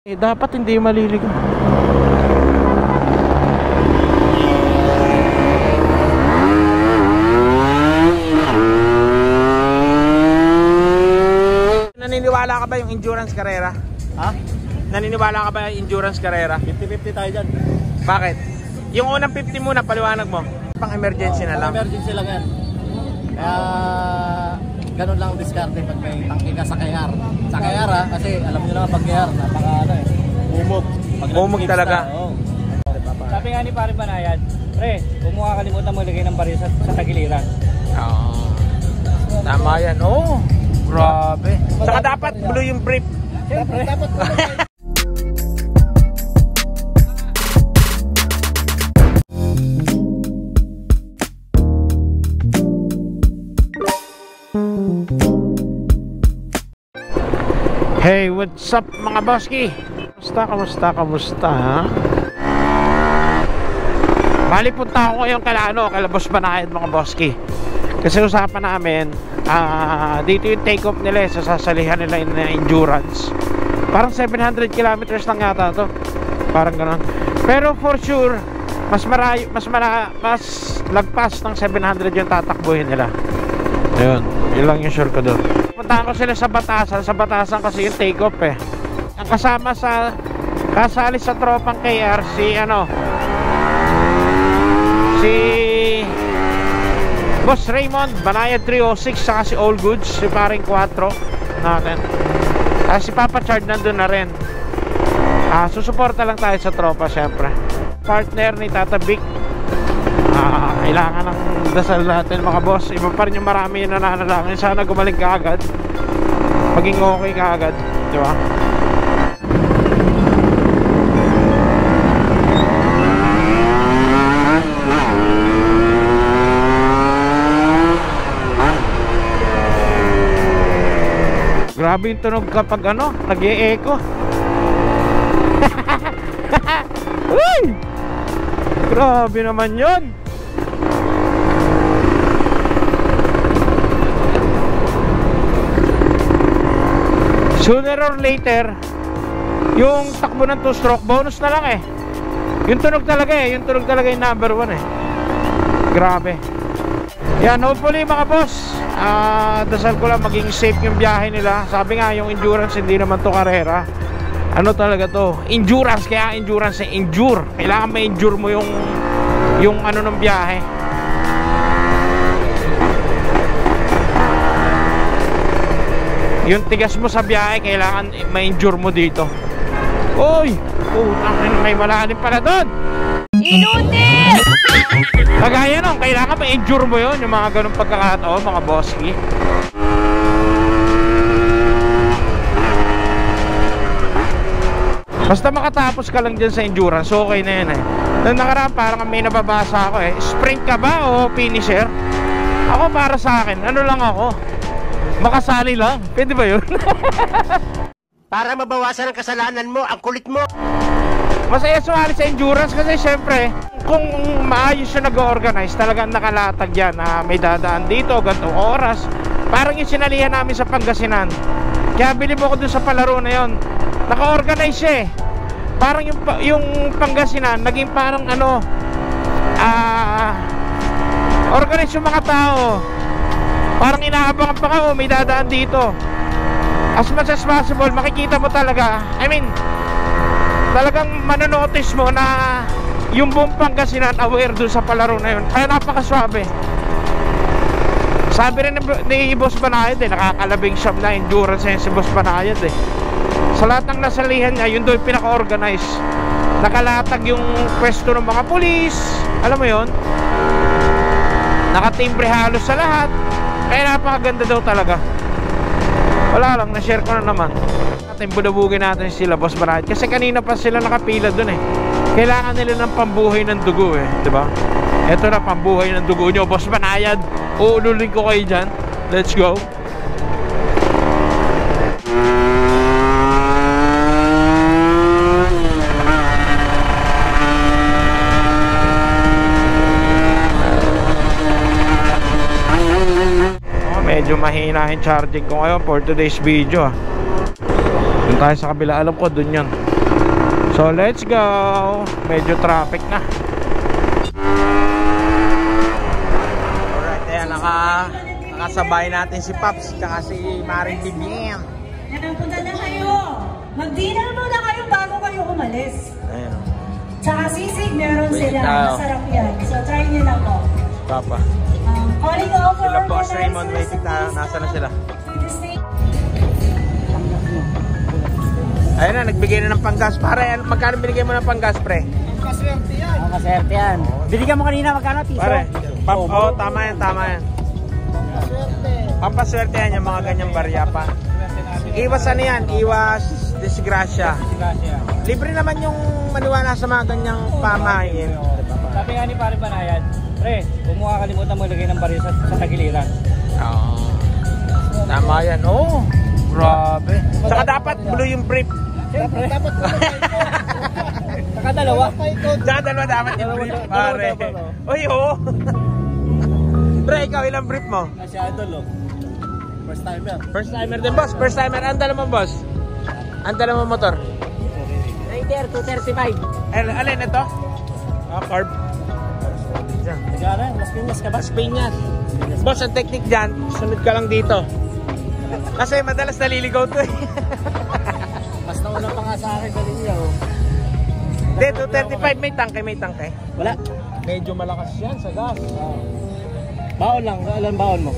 Dapat hindi maliligo. Naniniwala ka ba yung endurance karera? Ha? Naniniwala ka ba yung endurance karera? 50-50 tayo dyan. Bakit? Yung unang 50 muna, paliwanag mo. Pang emergency na lang. Pang emergency lang yan. Kaya ganun lang ang diskarte pag may tangke ka sa KR. Sa KR ha, kasi alam nyo naman pag KR, napaka ano eh, umog. Umog talaga. Sabi nga ni Pare Banayad, pre, huwag mo kakalimutan maglagay ng baril sa tagiliran. Oo. Tama yan. Oo. Grabe. Saka dapat blue yung brief. Dapat Hey, what's up mga boski? Kamusta ha? Bali punta ako ngayon kala Boss Banayad mga boski. Kasi usapan namin, dito yung take off nila sa sasalihan nila yung endurance. Parang 700 kilometers lang yata to. Parang gano'n. Pero for sure, mas lagpas ng 700 yung tatakbuhin nila. Ayun, yun lang yung sure ko doon. Puntahan ko sila sa Batasan. Sa Batasan kasi yung take off eh. Ang kasama sa kasali sa tropang KR si Boss Raymond Banayad 306, saka si All Goods, si paring 4 natin. Si Papa Chard nandun na rin. Susuporta lang tayo sa tropa syempre. Partner ni Tata Vic. Kailangan ng dasal natin mga boss. Iba pa rin yung marami yung nananalangin. Sana gumaling ka agad, maging okay ka agad, di ba? Grabe yung tunog kapag nag-e-echo. Uy! Grabe naman yun. Sooner or later, yung takbo ng 2-stroke bonus na lang eh. Yung tunog talaga yung number 1 eh. Grabe. Yan, hopefully mga boss, dasal ko lang maging safe yung biyahe nila. Sabi nga yung endurance hindi naman to karera. Ano talaga to? Endurance, kaya endurance endure. Kailangan ma-endure mo yung ng biyahe. Yung tigas mo sa biyahe, kailangan ma-endure mo dito. Uy! May malalim pala doon! Inutin! Kagaya nun, kailangan ma-endure mo yun. Yung mga ganun pagkakataon, mga bossy. Basta makatapos ka lang dyan sa endurance, okay na yun eh. Nung nakaraan parang may nababasa ako eh, sprint ka ba o finisher? Ako para sa akin, lang ako, makasali lang. Pwede ba yun? Para mabawasan ang kasalanan mo, ang kulit mo. Masaya sumali sa endurance kasi syempre kung maayos siya nag-organize, talagang nakalatag yan na may dadaan dito, gantong oras. Parang yung sinalihan namin sa Pangasinan. Kaya bilib ako dun sa palaro na yun. Naka-organize siya eh. Parang yung Pangasinan naging parang organize yung mga tao. Parang inaabangan pa ka, may dadaan dito. As much as possible, makikita mo talaga, talagang manonotice mo na yung buong Pangasinan aware dun sa palaro na yun. Kaya napakaswabe. Sabi rin ni Boss Banayad nakakalabing siyam na endurance si Boss Banayad Sa lahat ng nasalihan niya, yun doon pinaka-organize. Nakalatag yung pwesto ng mga pulis, alam mo yun, nakatimbre halos sa lahat. Kaya napakaganda daw talaga. Wala lang, na-share ko na naman. Natin budabugin natin sila Boss Banayad, kasi kanina pa sila nakapila dun Kailangan nila ng pambuhay ng dugo diba? Eto na, pambuhay ng dugo nyo Boss Banayad. Uulunin ko kayo dyan. Let's go. Medyo mahina yung charging ko ngayon for today's video. Yung tayo sa kabila. Alam ko dun yun. So let's go. Medyo traffic na. Alright, ayan, nakasabay natin si Paps tsaka si Maring Bibian. Punta na kayo. Mag-dinner muna kayo bago kayo umalis. Ayan. Tsaka sisig meron Wait sila. now. Masarap yan. So try nyo lang po. Papa. Calling over. Sila Boss Raymond, waiting na. Nasa na sila? Ayun na, nagbigay na ng panggas. Pare, magkano binigay mo ng panggas, pre? Maswerte yan. Binigyan mo kanina magkano, piso? Pare, tama yan, tama yan. Pampaswerte yan yung mga ganyang barya pa. Iwas ano yan, iwas disgrasya. Libre naman yung maniwala sa mga ganyang pamahin. Sabi nga ni Pare Banayad, pre, kung mo kakalimutan mo ilagay ng baril sa tagiliran. Oo. Tama yan, oo. Grabe. Saka dapat blue yung brief. Dapat saka dalawa. Saka dalawa dapat yung brief, pare. Uy, oo. Pre, ikaw ilang brief mo? Kasi idol, first timer. First timer din, boss. First timer. Ang dala mo, boss? Ang dala mo motor? Rider, 235. Alin ito? Carb. Nagara, Las Piñas ka ba? Las Piñas. Boss, ang technique dyan, sunod ka lang dito. Kasi madalas naliligaw to eh. Mas nauna pa nga sa akin sa linya, oh. Hindi, 235. May tangke. Wala. Medyo malakas yan sa gas. Baon lang. Ilan baon mo?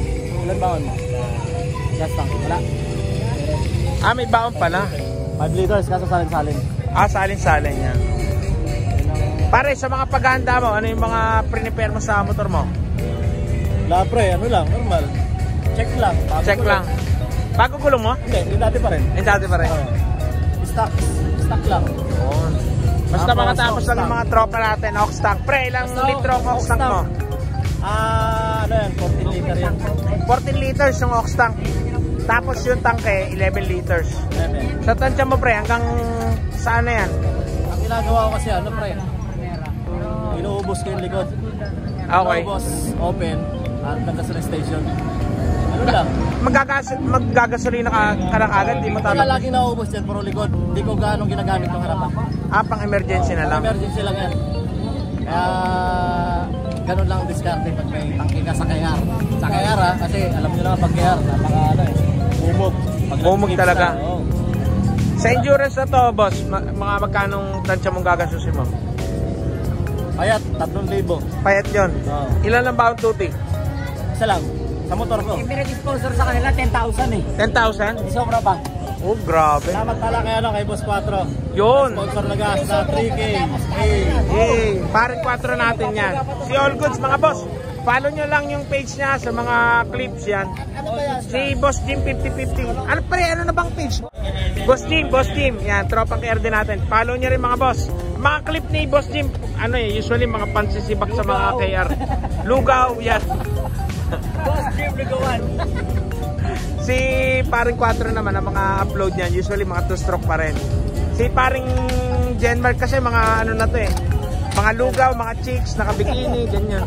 Gas tank. Wala. May baon pala. 5 liters kaso salin-salin. Salin-salin yan. Pare, sa mga paghahanda mo, ano yung mga prepare mo sa motor mo? Wala pre, ano lang, normal. Check lang. Check lang. Bago gulong mo? Hindi, yung dati pa rin. Yung dati pa rin. Stock lang. Basta makatapos lang yung mga tropa natin, ox tank. Pre, ilang litro ang ox tank mo? Ano yan, 14 liter yan. 14 liters yung ox tank. Tapos yung tanke, 11 liters. Sa tansya mo, pre, hanggang saan na yan? Ang ginagawa ko kasi, ano pre, inuubos ko yung likod. Okay. Inuubos, open, at nagkasunod station. Ano lang? Maggagasolina ka lang agad, di mo Kaya tatakbo. lagi nauubos yan, pero likod. Hindi ko gaano ginagamit ng harapan. Pang emergency na lang. Emergency lang yan. Kaya, ganun lang ang diskarte pag may tangke ka sa kayar. Sa kayar kasi alam nyo naman pag kayar, napaka bumog. Bumog talaga. Oo. Sa endurance na to, boss, mga magkanong tansya mong gagasusin mo? Payat, 3,000. Payat yun. Oo. Ilan lang ba ang tuti? Isa lang, sa motor ko. Yung pinag-sponsor sa kanila, 10,000 eh. 10,000? Hindi sobra pa. Oh, grabe. Salamat pala kay Boss 4. Yun. Sponsor na gas na 3K. Hey, parang 4 natin yan. Si All Goods, mga boss. Follow nyo lang yung page niya sa mga clips yan. Si Boss Jim 5050. Ano na bang page? Boss Jim. Yan, tropang KR din natin. Follow nyo rin mga boss. Mga clip ni Boss Jim, usually mga pansisibak sa mga KR. Lugaw, yan. Boss Jim, lugawan. Si paring 4 naman ang mga upload niyan, usually mga 2-stroke pa rin. Si paring Genmark kasi mga na to eh. Mga lugaw, mga chicks, nakabikini, ganyan.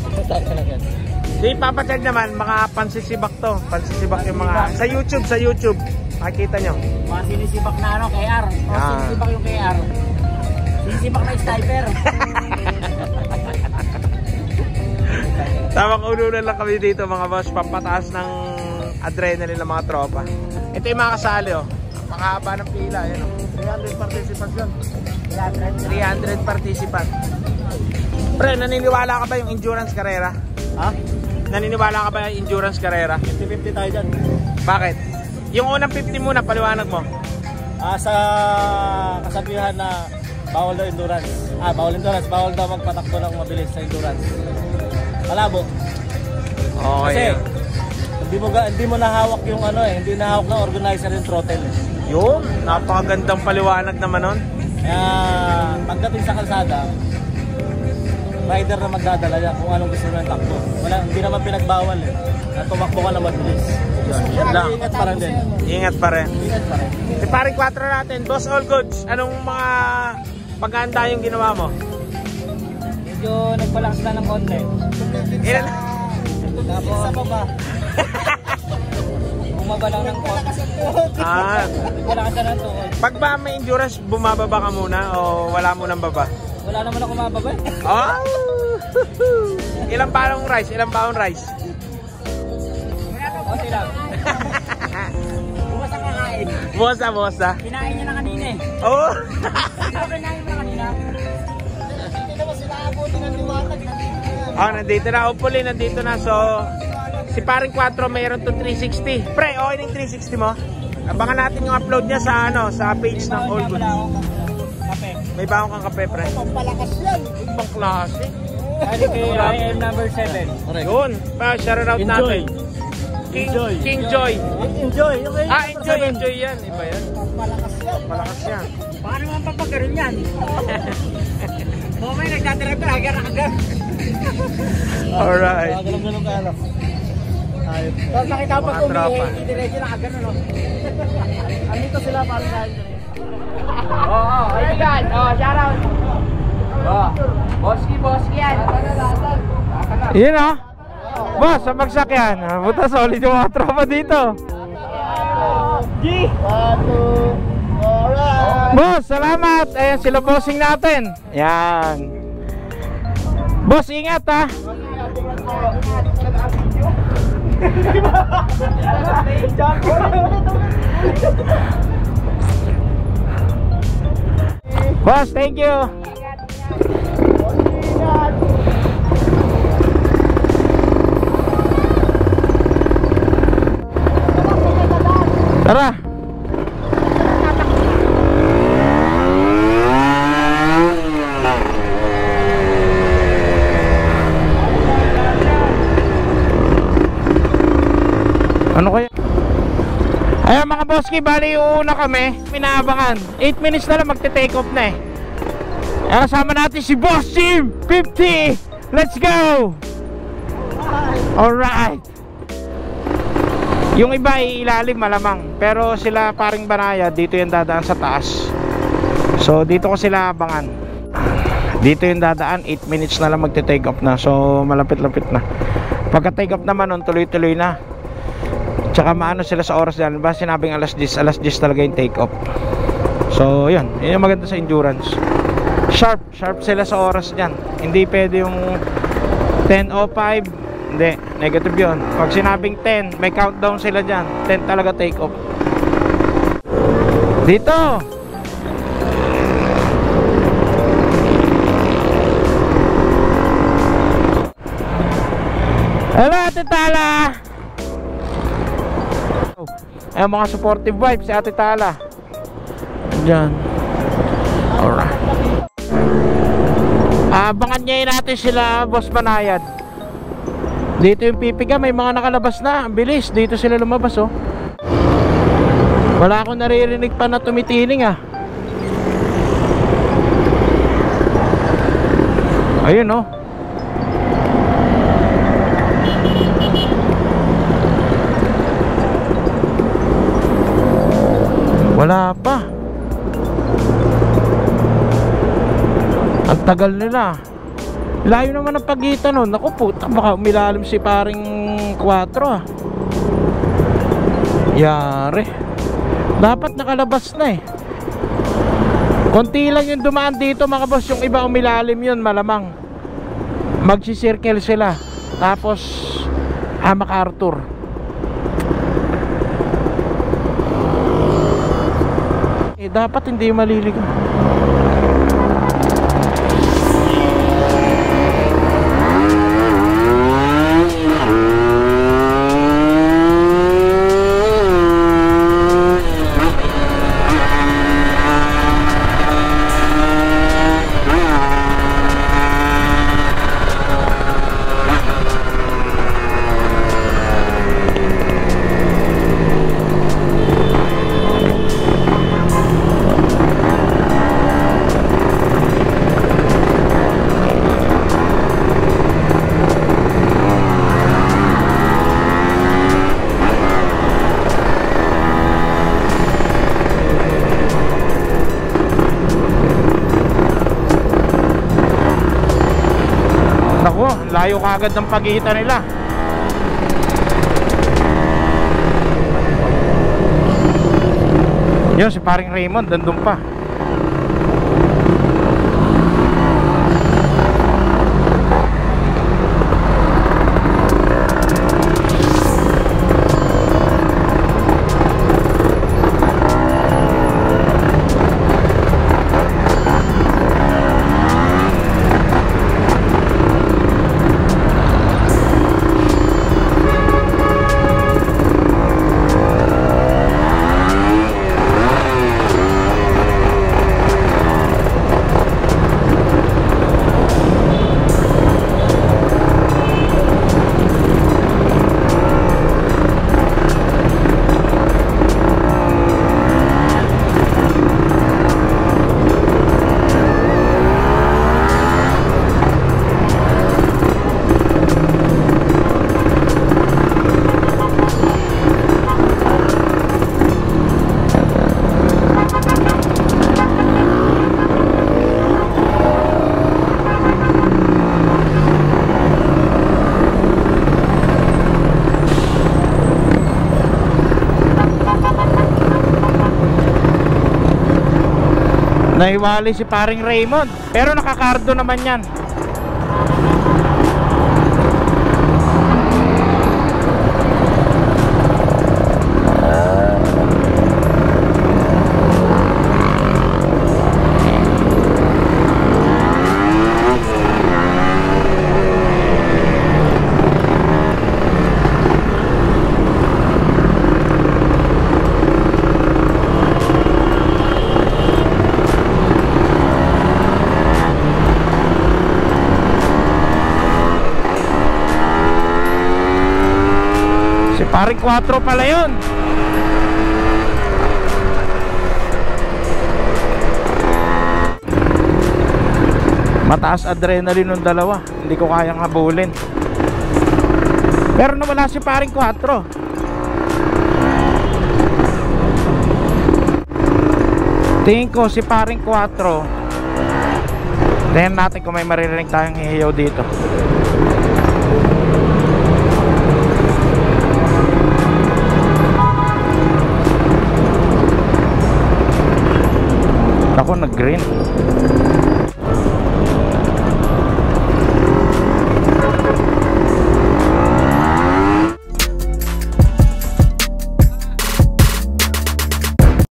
Si Papa Chad naman, mga pansisibak to. Pansisibak yung mga sa YouTube. Makikita nyo. Mga sinisibak na KR. O sinisibak yung KR. Sinisibak na sniper. Tamang ulo na lang kami dito mga boss, pampataas ng adrenaline ng mga tropa. Ito yung mga kasali oh. Pakahaba ng pila, yan oh. 300 participants yun. 300 participants. Pre, naniniwala ka ba yung endurance karera? Ha? Naniniwala ka ba yung endurance karera? 50-50 tayo dyan. Bakit? Yung unang 50 muna, paliwanag mo. Sa kasabihan na bawal daw endurance. Bawal daw magpatakbo ng mabilis sa endurance. Malabo. Okay. Kasi hindi mo nahawak yung hindi nahawak ng organizer yung throttle. Yun, napakagandang paliwanag naman nun. Kaya pagdating sa kalsada, rider na magdadala yan kung anong gusto ng takbo. Hindi naman pinagbawal na tumakbo ka na mabilis. Yan lang. Ingat pa rin din. Ingat pa rin. Ingat pa rin. Si paring 4 natin, Boss All Goods, anong mga paghahanda yung ginawa mo? Medyo nagpalakas na ng konti. Ilan? Tapos, sa baba. bumaba lang ng Ah, Malakasan ng tuhod. pag ba may endurance, bumababa ka muna o wala mo nang baba? Wala naman ako mababa eh. Oh! Ilang pound rice? Ilang pound rice? Okay lang. Bukas ang kakain. Bosa. Kinain niya na kanina eh. Oh! Ikaw kinain mo na kanina. Hindi naman sila abutin ng liwanag. Oh, nandito na. Hopefully, nandito na. So, si paring 4 mayroon to 360. Pre, okay na yung 360 mo? Abangan natin yung upload niya sa sa page ng All Good. Kape. May baon kang kape, pre. Pampalakas yan. Ibang klase. Kali kay IM number 7. Yun. Pa, shout out natin. King Joy. Enjoy. Okay. Enjoy yan. Iba yan. Palakas yan. Paano naman papagaroon yan? Mamay nagdadrive ka, agar-agar. Alright. Ganun ka ano. Ayun. Tapos nakita ko Mga pag tropa. umihi, diretso na agad no? Andito sila parang dahil. Oo, kaibigan. Shout out. Boski yan. Yun o. Boss, sa bagsak yan. Buta solid yung mga tropa dito. G! Alright. Boss, salamat. Ayan sila bossing natin. Yan. Boss, ingat ha. Boss, thank you. Tara. Ano kaya? Ayan mga boski, bali uuna kami. Pinaabangan 8 minutes na lang magte-take off na eh. Ayan, kasama natin si Boss Jim 50. Let's go. Alright. Yung iba ay ilalim malamang, pero sila paring Banaya dito yung dadaan sa taas. So dito ko sila abangan. Dito yung dadaan, 8 minutes na lang magte-take off na. So malapit-lapit na. Pagka take off naman nun, tuloy-tuloy na. Tsaka maano sila sa oras dyan. Ba sinabing alas 10 talaga yung take off. So yun yung maganda sa endurance. Sharp sila sa oras dyan. Hindi pwede yung 10:05. Hindi, negative yun. Pag sinabing 10, may countdown sila dyan. 10 talaga take off. Dito. Hello, Ate Tala. Ayan mga supportive vibes si Ate Tala. Diyan. Alright. Abangan niya natin sila Boss Banayad. Dito yung pipiga, may mga nakalabas na. Ang bilis, dito sila lumabas oh. Wala akong naririnig pa na tumitiling ah. Ayun oh. Wala pa. Ang tagal nila. Layo naman ang pagitan nun. Naku puta, baka umilalim si paring 4 ah. Yari. Dapat nakalabas na eh. Konti lang yung dumaan dito mga boss. Yung iba umilalim yun malamang. Magsisirkel sila. Tapos MacArthur. Dapat hindi maliligaw. Layo kagad ng pagitan nila. Yun, si paring Raymond, nandun pa. Naiwali si paring Raymond, pero nakakardo naman yan. Paring 4 pala yun. Mataas adrenaline ng dalawa, hindi ko kayang habulin. Pero nawala si paring 4. Tingin ko si paring 4. Tingnan natin kung may maririnig tayong hihiyaw dito. Ako nag-green.